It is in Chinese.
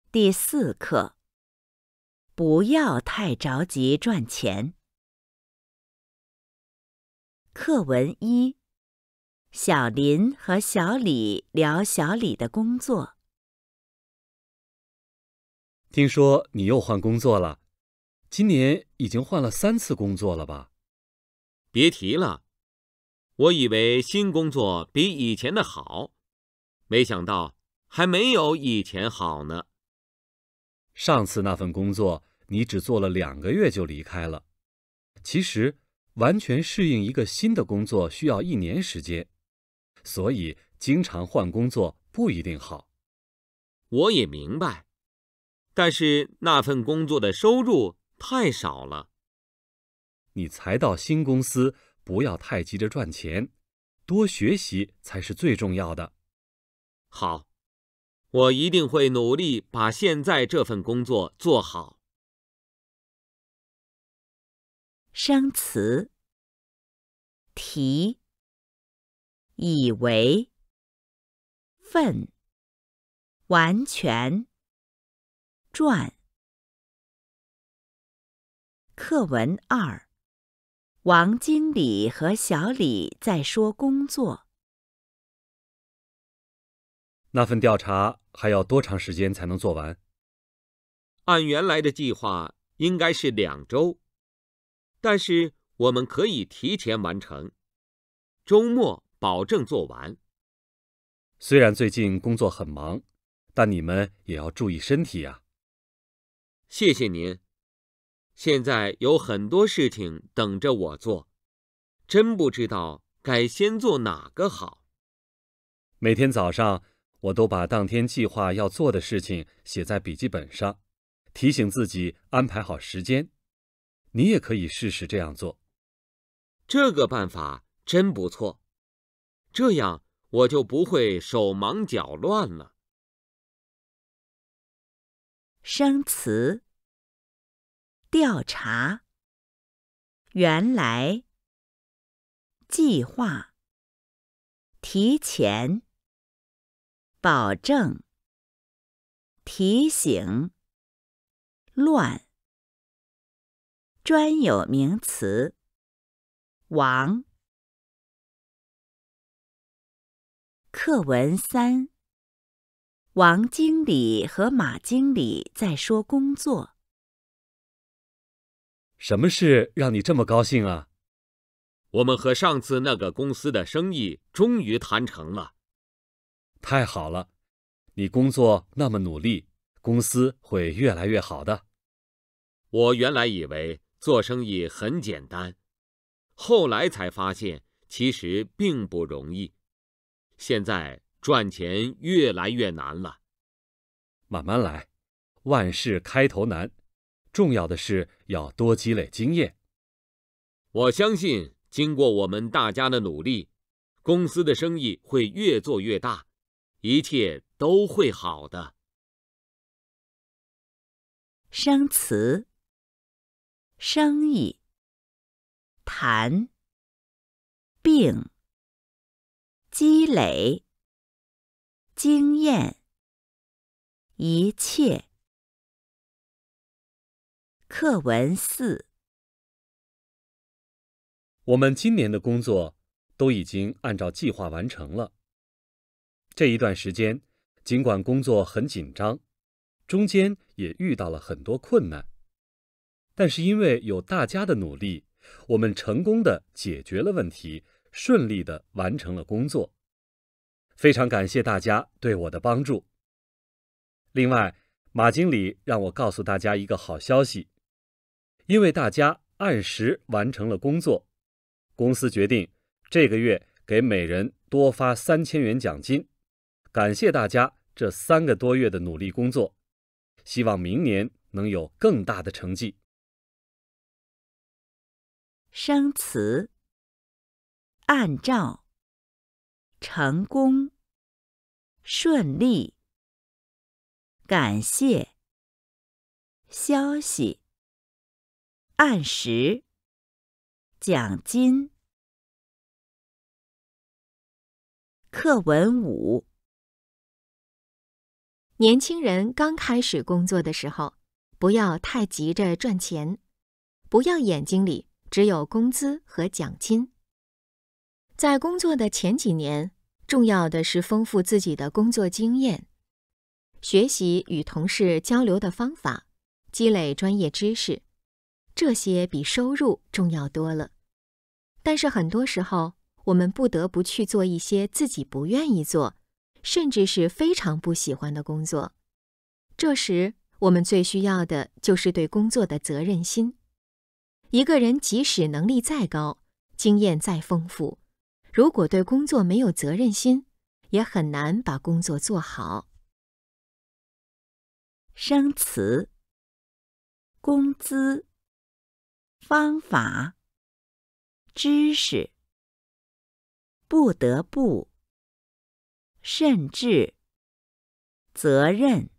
第4课，不要太着急赚钱。课文1，小林和小李聊小李的工作。 听说你又换工作了，今年已经换了3次工作了吧？ 别提了，我以为新工作比以前的好，没想到还没有以前好呢。 上次那份工作你只做了2个月就离开了，其实完全适应一个新的工作需要1年时间，所以经常换工作不一定好。 我也明白，但是那份工作的收入太少了。 你才到新公司，不要太急着赚钱，多学习才是最重要的。 好，我一定会努力把现在这份工作做好。 生词：提、以为、份、完全、赚。课文2，王经理和小李在说工作。 那份调查还要多长时间才能做完？ 按原来的计划应该是2周，但是我们可以提前完成，周末保证做完。 虽然最近工作很忙，但你们也要注意身体呀。 谢谢您。现在有很多事情等着我做，真不知道该先做哪个好。 每天早上，我都把当天计划要做的事情写在笔记本上，提醒自己安排好时间。你也可以试试这样做。 这个办法真不错，这样我就不会手忙脚乱了。 生词：调查、原来、计划、提前、保证、提醒、乱。专有名词：王。课文3，王经理和马经理在说工作。 什么事让你这么高兴啊？ 我们和上次那个公司的生意终于谈成了。 太好了，你工作那么努力，公司会越来越好的。 我原来以为做生意很简单，后来才发现其实并不容易。现在赚钱越来越难了。 慢慢来，万事开头难，重要的是要多积累经验。 我相信经过我们大家的努力，公司的生意会越做越大，一切都会好的。 生词：生意、谈、并、积累、经验、一切。课文4， 我们今年的工作都已经按照计划完成了。这一段时间，尽管工作很紧张，中间也遇到了很多困难，但是因为有大家的努力，我们成功地解决了问题，顺利地完成了工作。非常感谢大家对我的帮助。另外，马经理让我告诉大家一个好消息，因为大家按时完成了工作，公司决定这个月给每人多发3000元奖金，感谢大家这3个多月的努力工作，希望明年能有更大的成绩。 生词：按照、成功、顺利、感谢、消息、按时、奖金。课文5， 年轻人刚开始工作的时候，不要太急着赚钱，不要眼睛里只有工资和奖金。在工作的前几年，重要的是丰富自己的工作经验，学习与同事交流的方法，积累专业知识，这些比收入重要多了。但是很多时候，我们不得不去做一些自己不愿意做，甚至是非常不喜欢的工作。这时，我们最需要的就是对工作的责任心。一个人即使能力再高，经验再丰富，如果对工作没有责任心，也很难把工作做好。 生词：工资、方法、知识、不得不、甚至、责任。